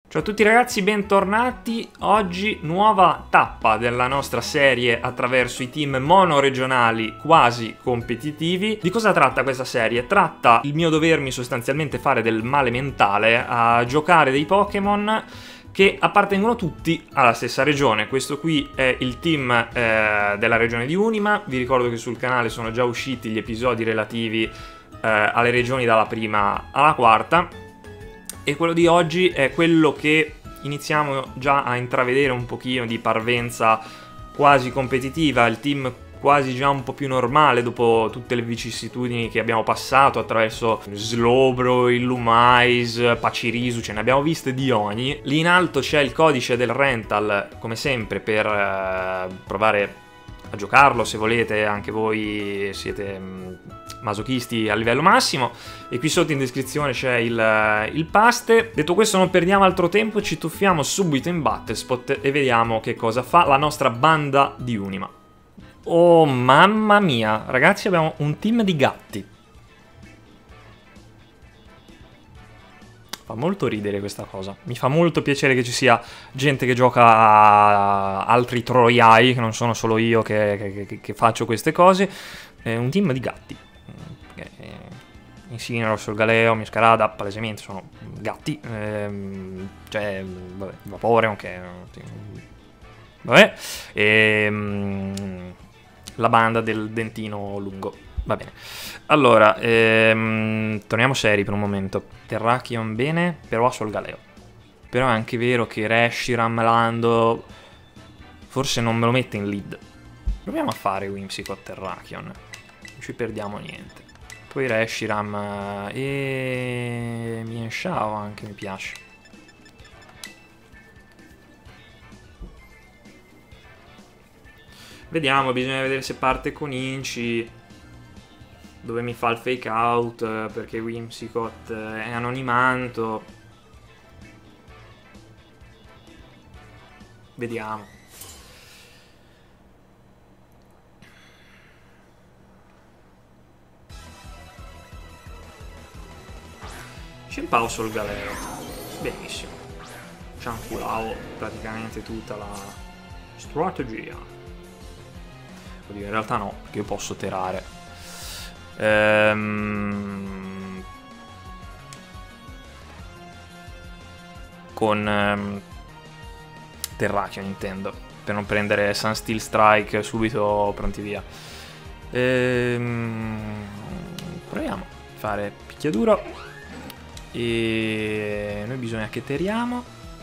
Ciao a tutti ragazzi, bentornati. Oggi nuova tappa della nostra serie attraverso i team monoregionali quasi competitivi. Di cosa tratta questa serie? Tratta il mio dovermi sostanzialmente fare del male mentale a giocare dei Pokémon che appartengono tutti alla stessa regione. Questo qui è il team della regione di Unima. Vi ricordo che sul canale sono già usciti gli episodi relativi alle regioni dalla prima alla quarta. E quello di oggi è quello che iniziamo già a intravedere un pochino di parvenza quasi competitiva, il team quasi già un po' più normale dopo tutte le vicissitudini che abbiamo passato attraverso Slowbro, Illumais, Pachirisu, ce ne abbiamo viste di ogni. Lì in alto c'è il codice del rental, come sempre, per provare a giocarlo se volete, anche voi siete masochisti a livello massimo, e qui sotto in descrizione c'è il paste. Detto questo, non perdiamo altro tempo, ci tuffiamo subito in Battlespot e vediamo che cosa fa la nostra banda di Unima. Oh mamma mia, ragazzi, abbiamo un team di gatti. Fa molto ridere questa cosa. Mi fa molto piacere che ci sia gente che gioca a altri troiai, che non sono solo io che faccio queste cose. È un team di gatti. Incineroar, Solgaleo, Miascarada, palesemente sono gatti. Cioè, vabbè, Vaporeon che... vabbè. La banda del dentino lungo. Va bene. Allora, torniamo seri per un momento. Terrakion bene, però a Solgaleo. Però è anche vero che Reshiram, Lando forse non me lo mette in lead. Proviamo a fare Whimsicott Terrakion. Non ci perdiamo niente. Poi Reshiram e Mienshao anche mi piace. Vediamo, bisogna vedere se parte con Inci, dove mi fa il fake out, perché Whimsicott è anonimanto. Vediamo. Chien-Pao Solgaleo. Benissimo. Ci ha anculato praticamente tutta la strategia. Oddio, in realtà no, perché io posso terare. Con Terrakion intendo, per non prendere Sunsteel Strike subito pronti via. Proviamo a fare picchiaduro. E noi bisogna che teriamo.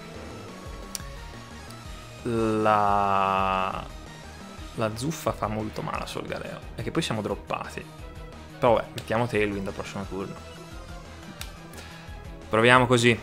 La zuffa fa molto male a Solgaleo, e che poi siamo droppati. Però vabbè, mettiamo Tailwind al prossimo turno. Proviamo così.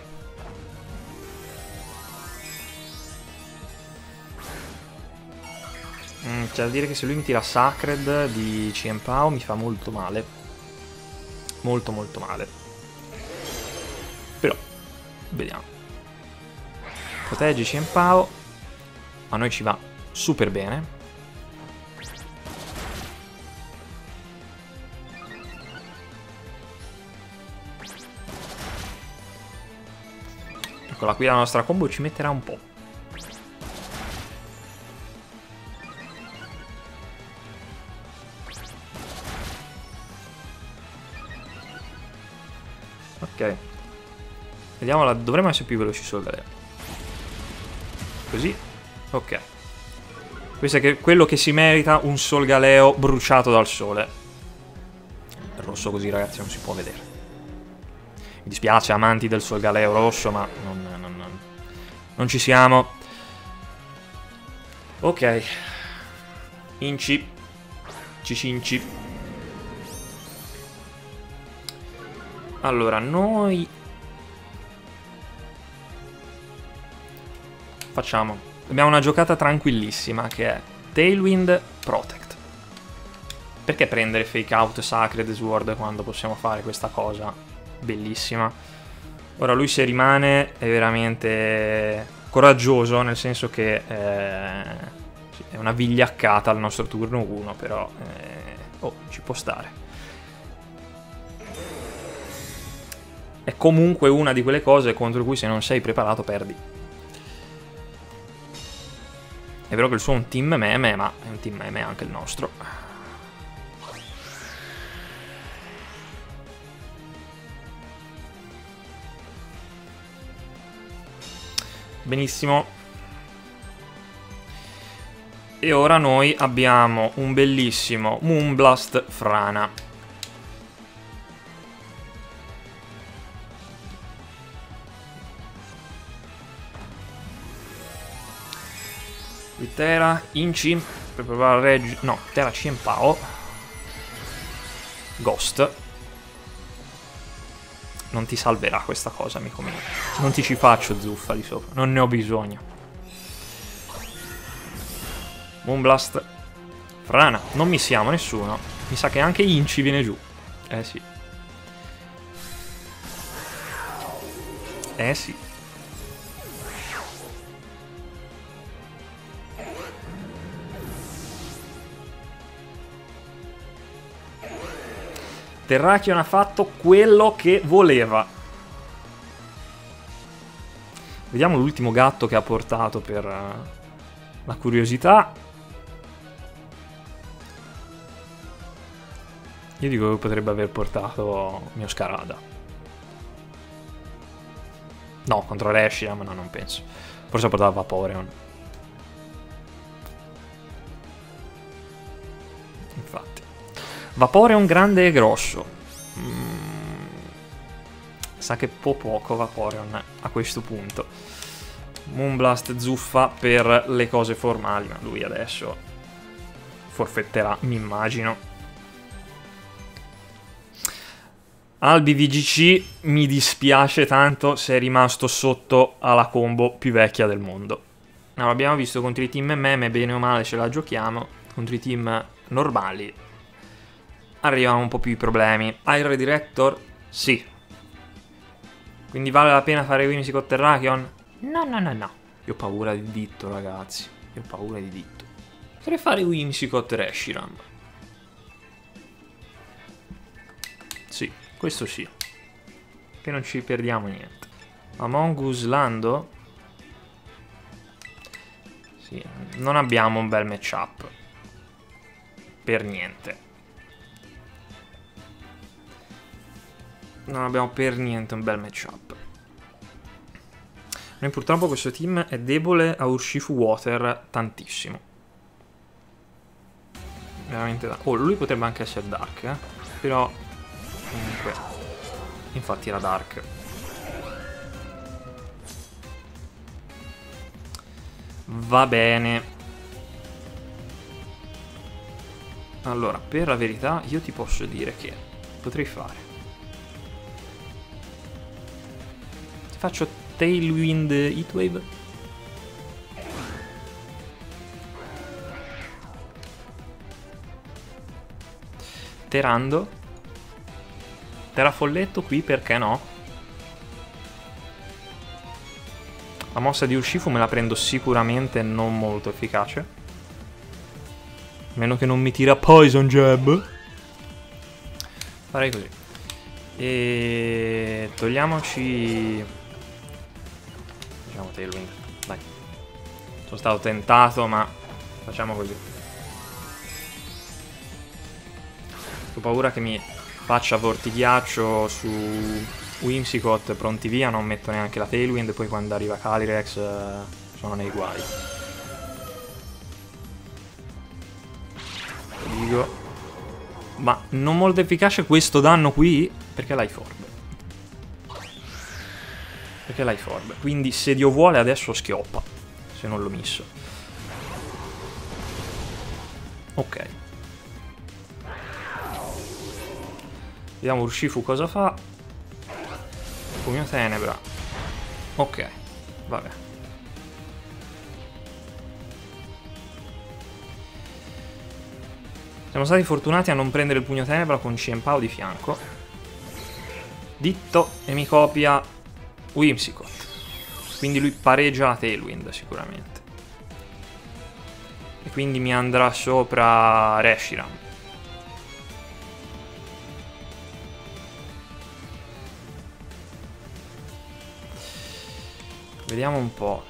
C'è da dire che se lui mi tira Sacred di Chien-Pao mi fa molto male. Molto molto male. Però, vediamo. Proteggi Chien-Pao. A noi ci va super bene. Eccola qui, la nostra combo ci metterà un po'. Ok. Vediamola, dovremmo essere più veloci sul Galeo. Così. Ok. Questo è quello che si merita un Solgaleo bruciato dal sole. Il rosso così, ragazzi, non si può vedere. Mi dispiace, amanti del Solgaleo rosso, ma non ci siamo. Ok. Inci. Cicinci. Allora, noi... facciamo. Abbiamo una giocata tranquillissima che è Tailwind Protect. Perché prendere Fake Out Sacred Sword quando possiamo fare questa cosa bellissima? Ora lui, se rimane, è veramente coraggioso, nel senso che è una vigliaccata al nostro turno 1, però ci può stare. è comunque una di quelle cose contro cui se non sei preparato perdi. È vero che il suo è un team meme, ma è un team meme anche il nostro. Benissimo. E ora noi abbiamo un bellissimo Moonblast Frana. Qui Tera, Inci, per provare a reggere... No, Tera Cienpao. Ghost. Non ti salverà questa cosa, amico mio. Non ti ci faccio zuffa di sopra, non ne ho bisogno. Moonblast Frana, non missiamo nessuno. Mi sa che anche Inci viene giù. Eh sì. Eh sì. Terrakion ha fatto quello che voleva. Vediamo l'ultimo gatto che ha portato per la curiosità. Io dico che potrebbe aver portato Mioscarada. No, contro Reshiram, no, non penso. Forse ha portato Vaporeon. Infatti. Vaporeon grande e grosso. Sa che può poco Vaporeon a questo punto. Moonblast zuffa per le cose formali, ma lui adesso forfetterà, mi immagino. Albi VGC, mi dispiace tanto, sei rimasto sotto alla combo più vecchia del mondo. Allora, abbiamo visto contro i team meme, bene o male ce la giochiamo. Contro i team normali arrivano un po' più i problemi. Air Redirector? Sì. Quindi vale la pena fare Whimsicott Terrakion? No, no, no, no. Io ho paura di Ditto, ragazzi. Io ho paura di Ditto. Potrei fare Whimsicott Reshiram. Sì, questo sì. Che non ci perdiamo niente. Among Us Lando? Sì, non abbiamo un bel matchup. Per niente. Non abbiamo per niente un bel matchup. Noi purtroppo questo team è debole a Urshifu Water tantissimo. Veramente da... Oh, lui potrebbe anche essere Dark, però comunque infatti era Dark. Va bene. Allora, per la verità io ti posso dire che potrei fare. Faccio Tailwind Heatwave. Terando. Terrafolletto qui, perché no? La mossa di Urshifu me la prendo sicuramente non molto efficace. A meno che non mi tira Poison Jab. Farei così. E togliamoci... Facciamo Tailwind, dai. Sono stato tentato, ma facciamo così. Ho paura che mi faccia vortighiaccio su Whimsicott, pronti via, non metto neanche la Tailwind, e poi quando arriva Calyrex sono nei guai. Dico. Ma non molto efficace questo danno qui, perché l'hai Orb. Perché l'hai Orb. Quindi se Dio vuole adesso schioppa, se non lo misso. Ok. Vediamo Urshifu cosa fa. Pugno Tenebra. Ok, vabbè. Siamo stati fortunati a non prendere il Pugno Tenebra con Cienpao di fianco. Ditto e mi copia Whimsicott. Quindi lui pareggia la Tailwind sicuramente. E quindi mi andrà sopra Reshiram. Vediamo un po'.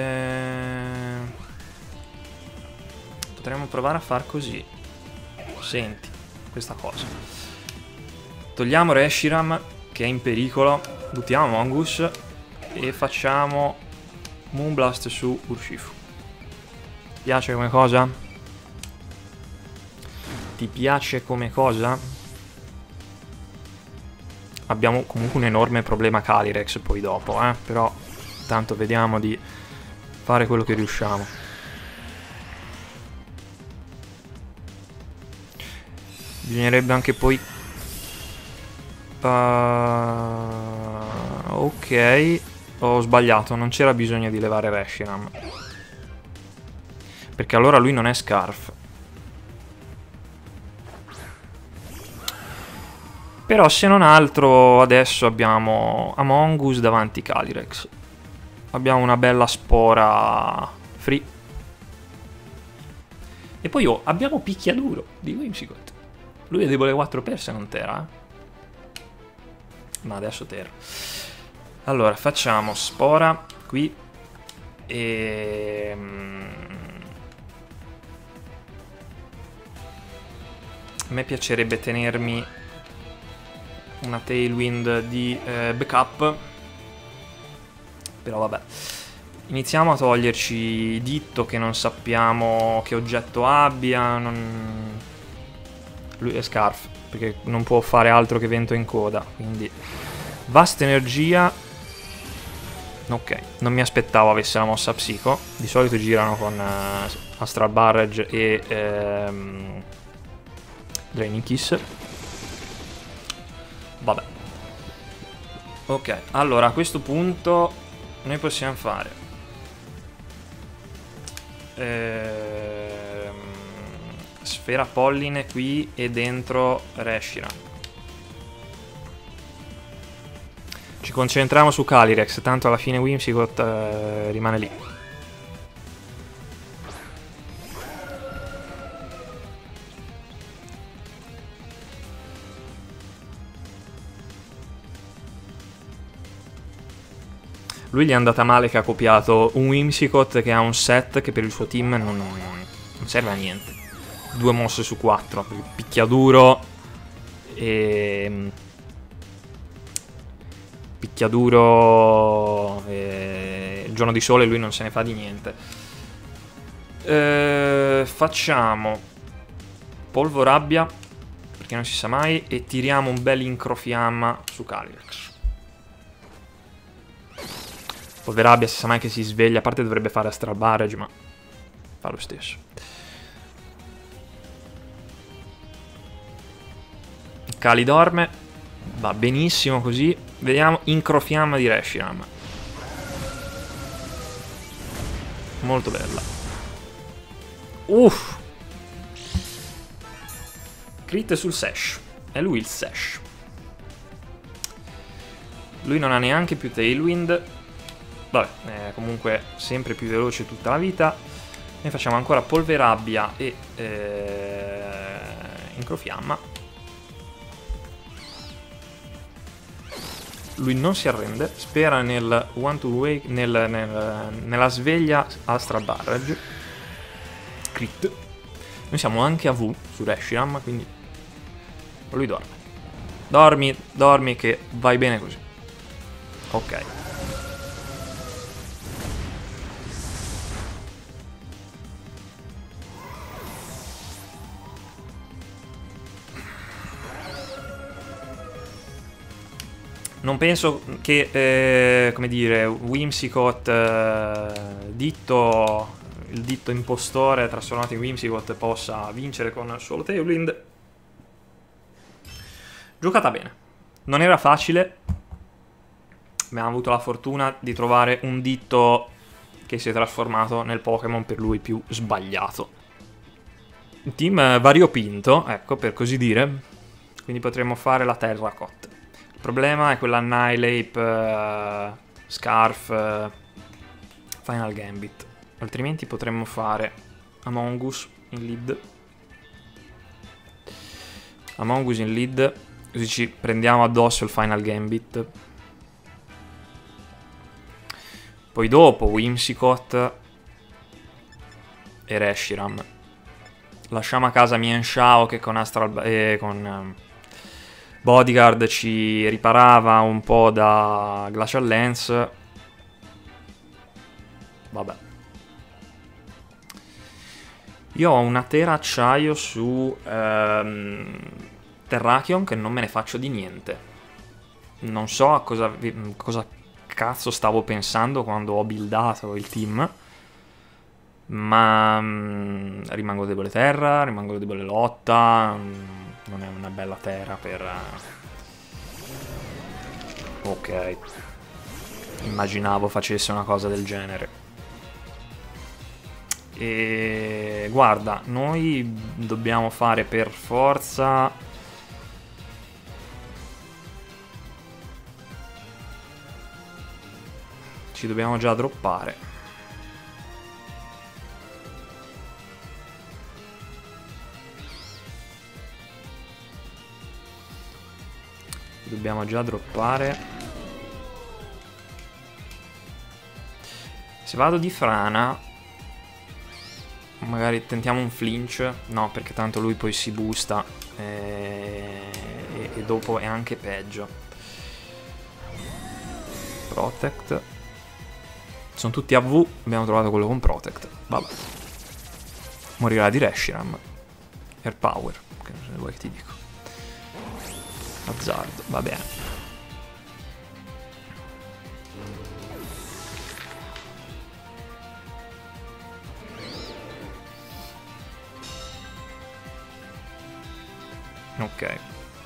Potremmo provare a far così. Senti, questa cosa. Togliamo Reshiram, che è in pericolo. Buttiamo Mongoose e facciamo Moonblast su Urshifu. Ti piace come cosa? Ti piace come cosa? Abbiamo comunque un enorme problema Calyrex poi dopo, però tanto vediamo di fare quello che riusciamo. Bisognerebbe anche poi... ok, ho sbagliato, non c'era bisogno di levare Reshiram. Perché allora lui non è Scarf. Però se non altro adesso abbiamo Amongus davanti Calyrex. Abbiamo una bella spora free. E poi abbiamo Picchiaduro di Whimsicott. Lui è debole 4 per se non Terra. Ma adesso Terra. Allora facciamo spora qui. E... a me piacerebbe tenermi una Tailwind di backup. Però vabbè. Iniziamo a toglierci Ditto, che non sappiamo che oggetto abbia. Lui è Scarf, perché non può fare altro che vento in coda. Quindi vasta energia. Ok, non mi aspettavo avesse la mossa Psico. Di solito girano con Astral Barrage e Draining Kiss. Vabbè. Ok, allora a questo punto noi possiamo fare Sfera Polline qui e dentro Reshiram. Ci concentriamo su Calyrex, tanto alla fine Whimsicott rimane lì. Lui gli è andata male che ha copiato un Whimsicott che ha un set che per il suo team non serve a niente. 2 mosse su 4, Picchiaduro e... Picchiaduro e... il Giorno di Sole lui non se ne fa di niente. Facciamo Polvo Rabbia, perché non si sa mai, e tiriamo un bel incrofiamma su Calyrex. Polverabbia, si sa mai che si sveglia. A parte dovrebbe fare Astral Barrage, ma fa lo stesso. Kali dorme. Va benissimo così. Vediamo incrofiamma di Reshiram. Molto bella. Uff. Crit sul Sash. È lui il Sash. Lui non ha neanche più Tailwind. Vabbè, comunque sempre più veloce tutta la vita. Ne facciamo ancora Polverabbia e Incrofiamma. Lui non si arrende, spera nel One to Wake, nella sveglia Astral Barrage. Crit. Noi siamo anche a V su Reshiram, quindi lui dorme. Dormi che vai bene così. Ok. Non penso che, come dire, Whimsicott, il ditto impostore trasformato in Whimsicott possa vincere con solo Tailwind. Giocata bene. Non era facile. Abbiamo avuto la fortuna di trovare un ditto che si è trasformato nel Pokémon per lui più sbagliato. Un team variopinto, ecco, per così dire. Quindi potremmo fare la Terracotta. Il problema è quella Annihilape, Scarf, Final Gambit. Altrimenti potremmo fare Amongus in lead. Amongus in lead, così ci prendiamo addosso il Final Gambit. Poi dopo Whimsicott e Reshiram. Lasciamo a casa Mian Shao che con Bodyguard ci riparava un po' da Glacial Lance. Vabbè. Io ho una tera acciaio su Terrakion che non me ne faccio di niente. Non so a cosa cazzo stavo pensando quando ho buildato il team. Ma rimango debole terra, rimango debole lotta. Non è una bella terra per... Ok. Immaginavo facesse una cosa del genere. E guarda, noi dobbiamo fare per forza... Ci dobbiamo già droppare. Dobbiamo già droppare. Se vado di frana, magari tentiamo un flinch. No, perché tanto lui poi si boosta e dopo è anche peggio. Protect. Sono tutti AV. Abbiamo trovato quello con Protect. Vabbè. Morirà di Reshiram. Air Power. Che vuoi che ti dico. Azzardo, va bene. Ok.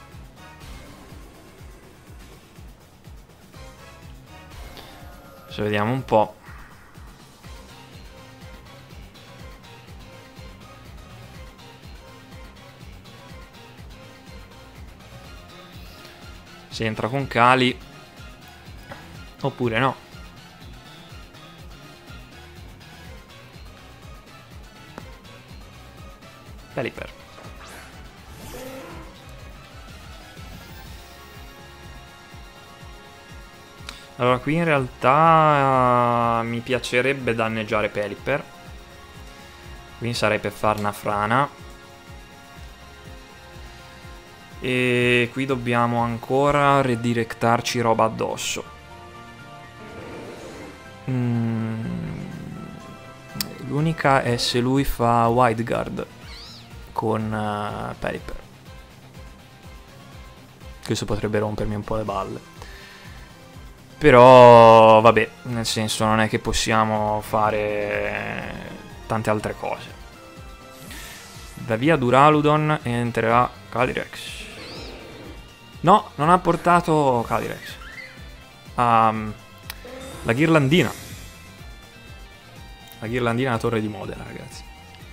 Adesso vediamo un po'. Se entra con Kali oppure no. Pelipper. Allora qui in realtà mi piacerebbe danneggiare Pelipper. Quindi sarei per fare una frana. E qui dobbiamo ancora redirectarci roba addosso. L'unica è se lui fa Wide Guard con Pelipper. Questo potrebbe rompermi un po' le balle. Però vabbè, nel senso non è che possiamo fare tante altre cose. Da via Duraludon entrerà Calyrex. No, non ha portato Calyrex. La ghirlandina. La ghirlandina è la torre di Modena, ragazzi.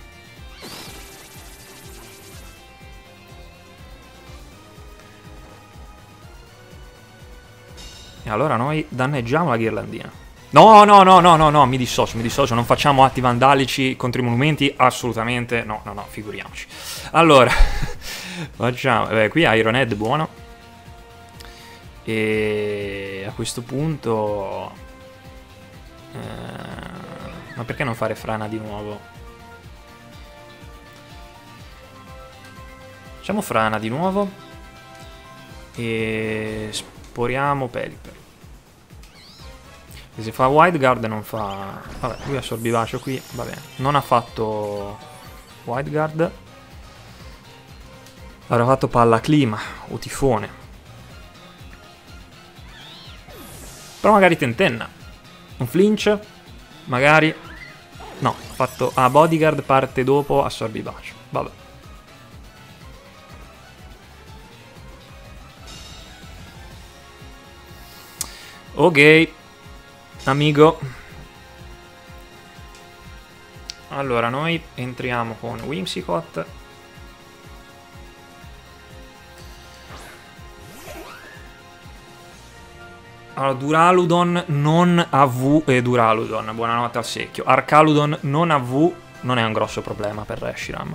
E allora noi danneggiamo la ghirlandina. No, no, no, no, no, no, mi dissocio, non facciamo atti vandalici contro i monumenti, assolutamente, no, no, no, figuriamoci. Allora, facciamo, qui Iron Head buono. E a questo punto... ma perché non fare frana di nuovo? Facciamo frana di nuovo. E sporiamo Pelipper. E se fa Wide Guard non fa... Vabbè, lui ha sorbivacio qui, va bene. Non ha fatto Wide Guard. Avrà fatto palla clima o tifone. Però magari tentenna. Un flinch. Magari. No, ha fatto... Ah, Bodyguard parte dopo, assorbi bacio. Vabbè. Ok. Amico. Allora, noi entriamo con Whimsicott. Allora, Duraludon non AV e Duraludon, buonanotte al secchio. Arcaludon non AV non è un grosso problema per Reshiram.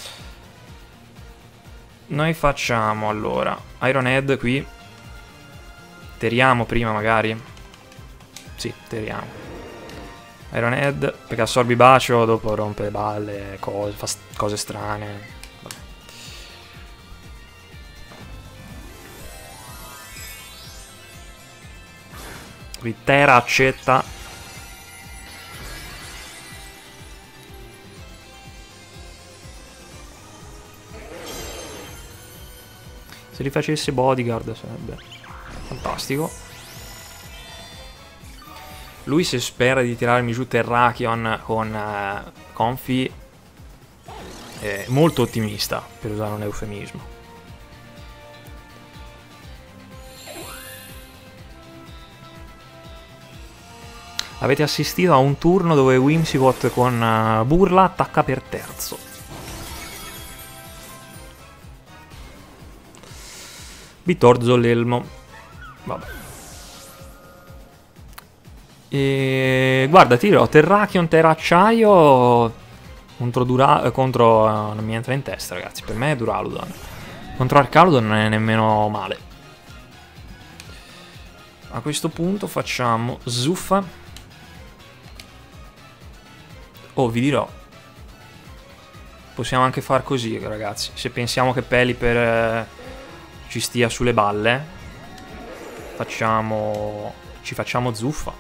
Noi facciamo allora Iron Head qui. Teriamo prima magari. Sì, teriamo. Iron Head, perché assorbi bacio, dopo rompe le balle, cose, fa cose strane. Vabbè. Qui Terra accetta. Se li facesse Bodyguard sarebbe fantastico. Lui, se spera di tirarmi giù Terrakion con Confi, è molto ottimista, per usare un eufemismo. Avete assistito a un turno dove Whimsicott con Burla attacca per terzo. Bitorzo l'elmo. Vabbè. E guarda, ti dirò, Terrakion, Terra Acciaio contro non mi entra in testa, ragazzi. Per me è Duraludon. Contro Arcaludon non è nemmeno male. A questo punto facciamo Zuffa. Oh, vi dirò, possiamo anche far così, ragazzi. Se pensiamo che Pelipper ci stia sulle balle, ci facciamo Zuffa.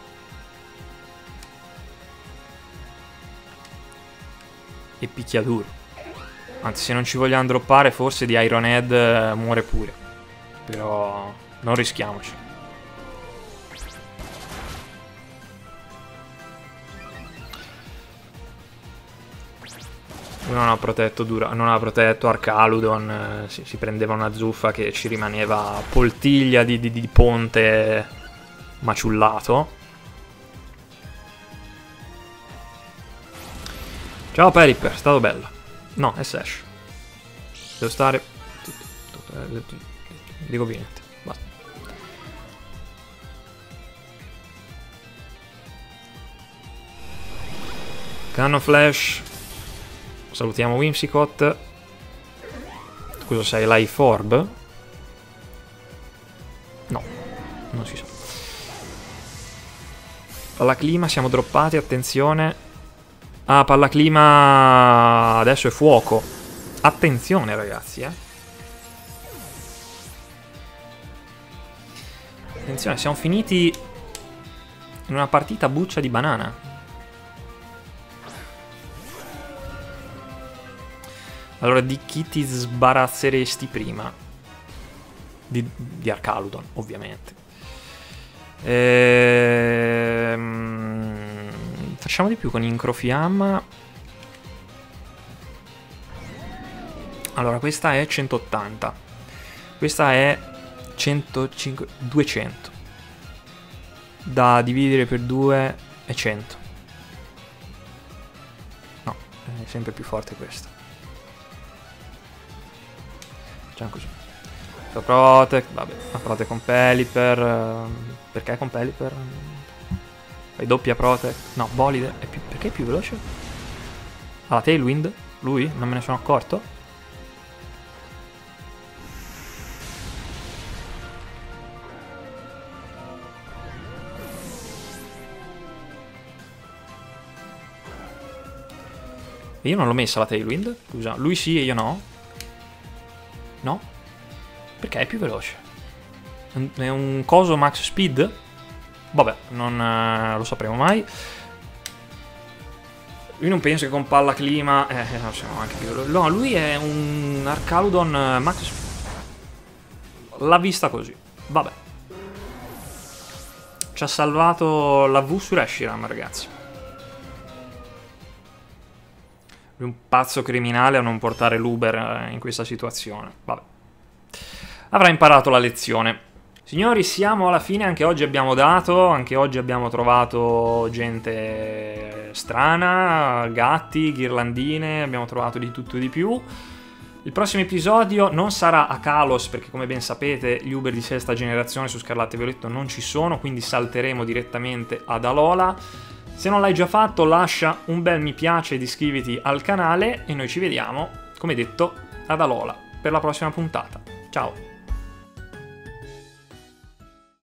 E picchiaduro. Anzi, se non ci vogliamo droppare, forse di Iron Head muore pure. Però non rischiamoci. Non ha protetto non ha protetto Arcaludon, si prendeva una zuffa che ci rimaneva poltiglia di ponte maciullato. Ciao Pelipper, è stato bello. No, è Sash. Devo stare... dico niente, basta. Cannon Flash. Salutiamo Whimsicott. Scusa, sei Life Orb? No, non si sa. Pallaclima, siamo droppati, attenzione. Ah, Pallaclima adesso è fuoco. Attenzione, ragazzi, Attenzione, siamo finiti in una partita buccia di banana. Allora, di chi ti sbarazzeresti prima? Di Arcaludon, ovviamente. Facciamo di più con Incrofiamma. Allora, questa è 180. Questa è 105, 200. Da dividere per 2 è 100. No, è sempre più forte questa. Così. Protect, vabbè, la Protect con Pelipper. Perché con Pelipper? Fai doppia Protect. No, Bolide è più, perché è più veloce? Ha la Tailwind? Lui? Non me ne sono accorto. Io non l'ho messa la Tailwind. Scusa, lui sì e io no. No? Perché è più veloce? È un coso max speed? Vabbè, non lo sapremo mai. Lui non penso che con Pallaclima... no, siamo anche più veloci. No, lui è un Arcaludon max speed. L'ha vista così. Vabbè. Ci ha salvato la V su Reshiram, ragazzi. Un pazzo criminale a non portare l'Uber in questa situazione. Vabbè. Avrà imparato la lezione. Signori, siamo alla fine. Anche oggi abbiamo dato. Anche oggi abbiamo trovato gente strana. Gatti, ghirlandine. Abbiamo trovato di tutto e di più. Il prossimo episodio non sarà a Kalos, perché come ben sapete gli Uber di sesta generazione su Scarlatto e Violetto non ci sono. Quindi salteremo direttamente ad Alola. Se non l'hai già fatto, lascia un bel mi piace ed iscriviti al canale e noi ci vediamo, come detto, ad Alola per la prossima puntata. Ciao!